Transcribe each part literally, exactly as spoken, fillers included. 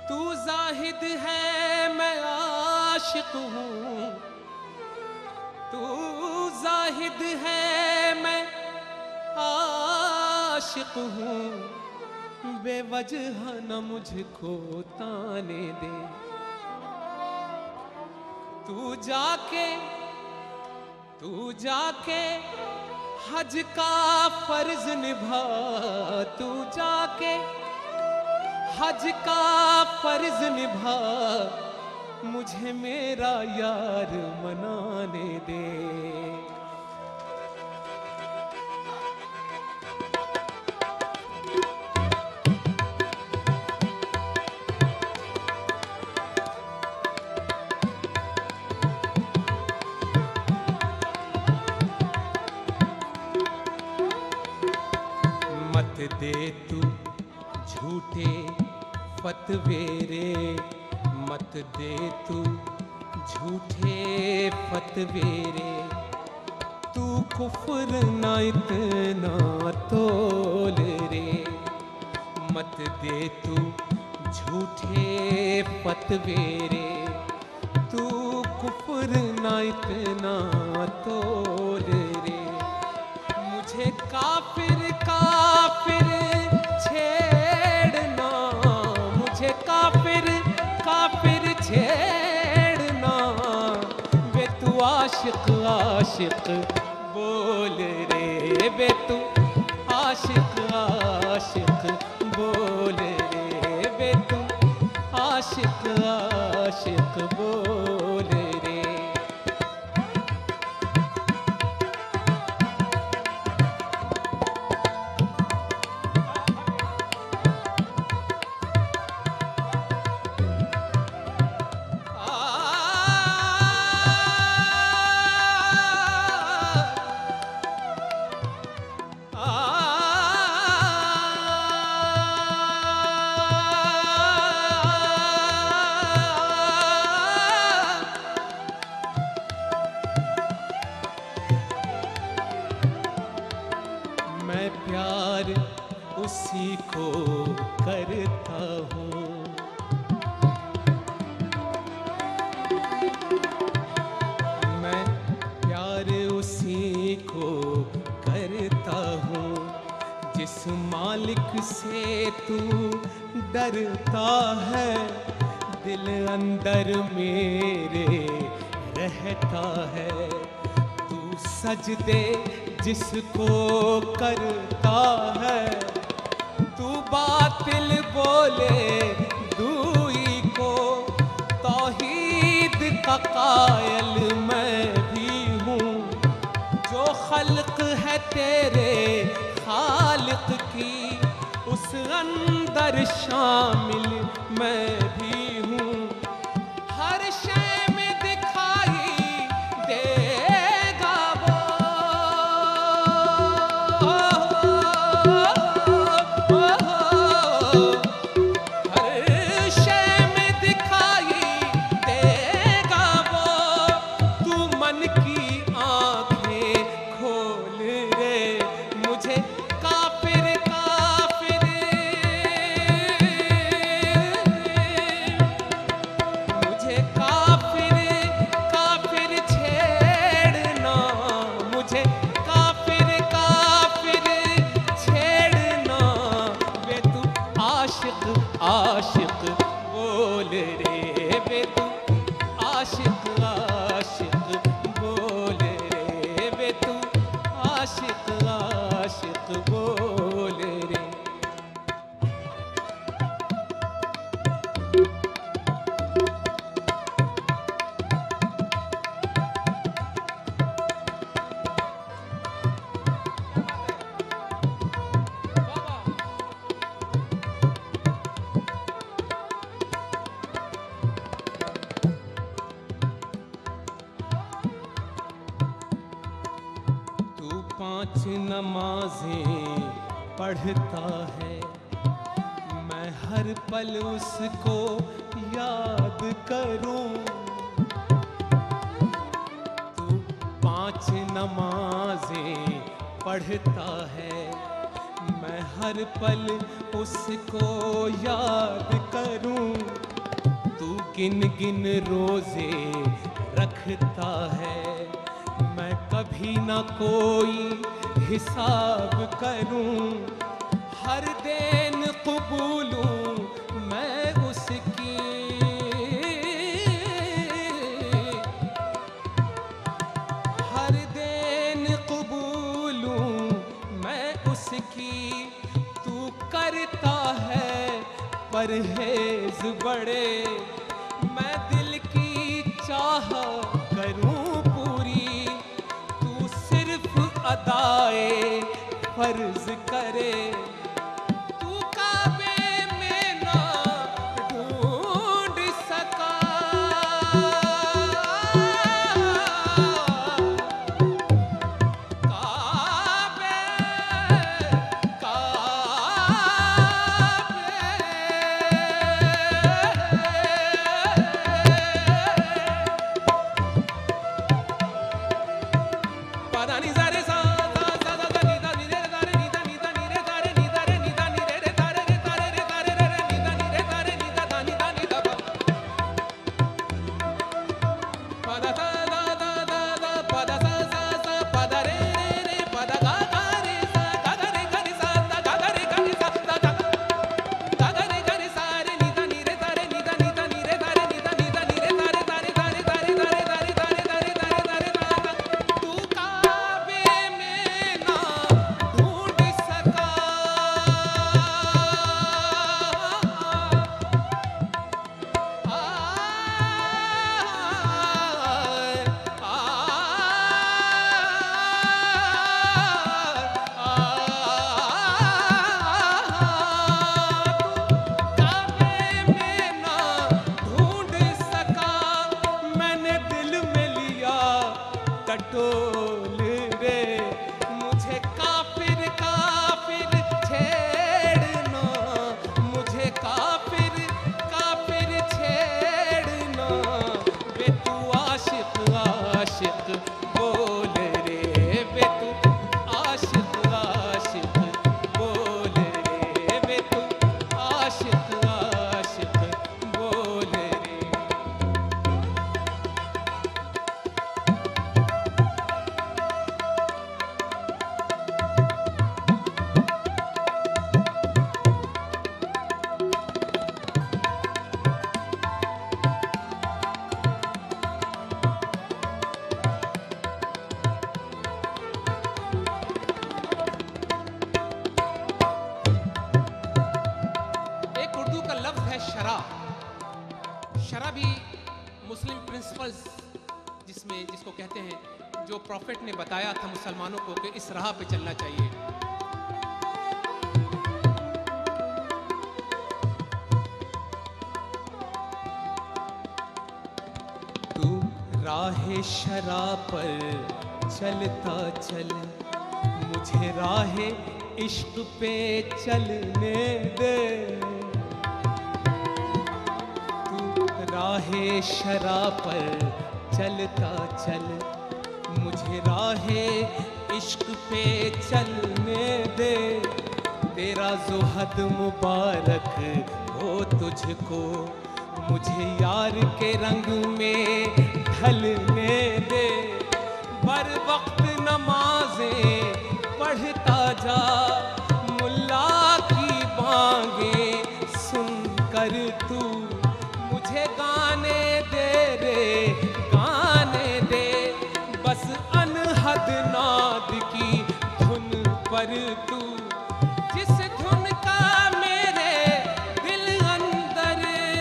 तू जाहिद है मैं आशिक हूँ, तू जाहिद है मैं आशिक हूँ, बेवजह न मुझको ताने दे। तू जाके तू जाके हज का फर्ज निभा, तू जाके हज का फर्ज निभा, मुझे मेरा यार मनाने दे। मत दे तू झूठे फतवेरे, मत दे तू झूठे फतवेरे, तू कुफ्र ना इतना तोल रे। मत दे तू झूठे फतवेरे, तू कुफ्र ना इतना तोल रे। मुझे काफिर काफिर छेड़ना, मुझे काफिर काफिर छेड़ना, बे तू आशिक आशिक बोल रे, बे तू आशिक आशिक बोल रे, बे तू आशिक आशिक बोल रे। मैं प्यार उसी को करता हूँ, मैं प्यार उसी को करता हूँ, जिस मालिक से तू डरता है, दिल अंदर मेरे रहता है। तू सजदे जिसको करता है, तू बातिल बोले दूई को, तौहीद का कायल मैं भी हूँ। जो खल्क है तेरे खालिक की, उस अंदर शामिल मैं भी हूँ। हर शय में दिखाई देगा वो, हर शय में दिखाई देगा वो। तू मन की आंखें खोल रे, मुझे काफिर काफिर, मुझे काफिर काफिर छेड़ना, मुझे काफिर काफिर छेड़ना, बे तू आशिक आशिक बोल रे, बे तू आशिक आशिक बोल रे, बे तू आशिक आशिक बोल रे। तू पांच नमाजें पढ़ता है, मैं हर पल उसको याद करूं। तू पांच नमाजें पढ़ता है, मैं हर पल उसको याद करूं। तू गिन गिन रोजे रखता है, मैं कभी ना कोई हिसाब करूं। हर देन कबूलूं मैं उसकी, हर देन कबूलूं मैं उसकी। तू करता है परहेज बड़े, मैं दिल की चाह करूं पूरी। तू सिर्फ अदाए फर्ज करे, तू काबे में ना ढूंढ सका। काबे काबे टटोल रे। मुझे काफिर काफिर छेड़ना, मुझे काफिर काफिर छेड़ना। बे तू आशिक आशिक बोल रे, बे तू आशिक आशिक बोल रे, बे तू आशिक आशिक बोल रे। शरा, शरा भी मुस्लिम प्रिंसिपल्स जिसमें जिसको कहते हैं, जो प्रॉफिट ने बताया था मुसलमानों को कि इस राह पे चलना चाहिए। तू राहे शरा पर चलता चल, मुझे राहे इश्क पे चलने दे। राहे शरा पर चलता चल, मुझे राहे इश्क पे चलने दे। तेरा ज़ुहद मुबारक हो तुझको, मुझे यार के रंग में ढलने दे। बर वक्त नमाज़ें पढ़ता जा, मुल्ला की बांगे सुन कर तू। मुझे गाने दे रे गाने दे, बस अनहद नाद की धुन पर तू। जिस धुन का मेरे दिल अंदर,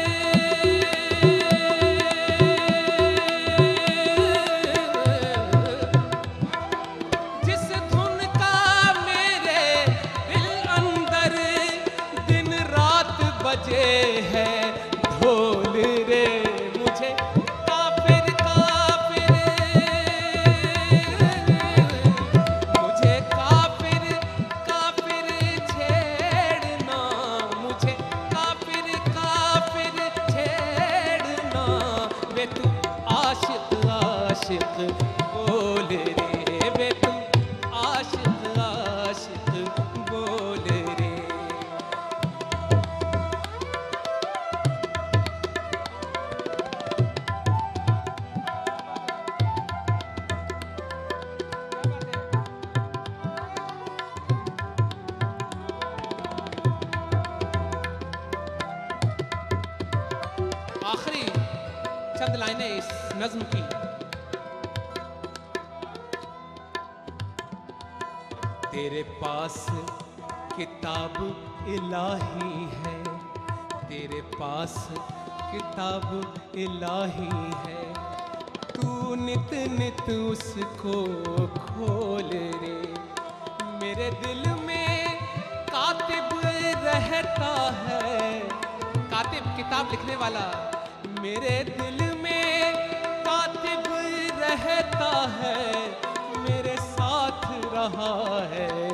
जिस धुन का मेरे दिल अंदर दिन रात बजे है ढोल रे। मुझे काफिर काफिर, मुझे काफिर काफिर छेड़ना, मुझे काफिर काफिर छेड़ना। वे तू आशिक आशिक बोल रे, वे तू आशिक आशिक बोल रे। चंद लाइनें इस नज्म की। तेरे पास किताब इलाही है, तेरे पास किताब इलाही है, तू नित नित उसको खोल रे। मेरे दिल में कातिब रहता है, कातिब किताब लिखने वाला, मेरे दिल में कातिब रहता है, मेरे साथ रहा है